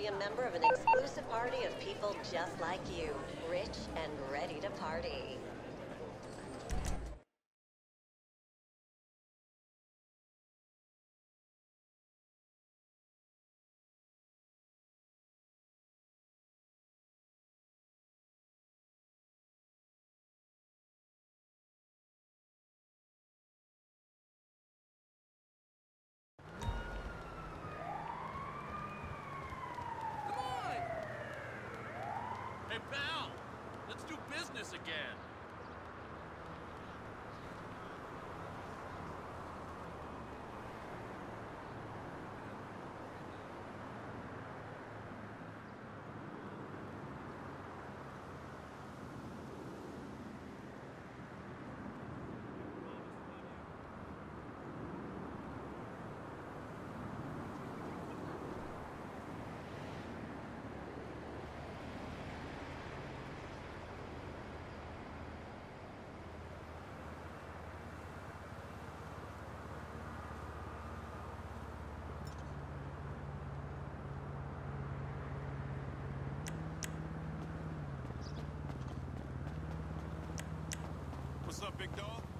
be a member of an exclusive party of people just like you, rich and ready to party. Come on! Hey, pal! Let's do business again! What's up, big dog?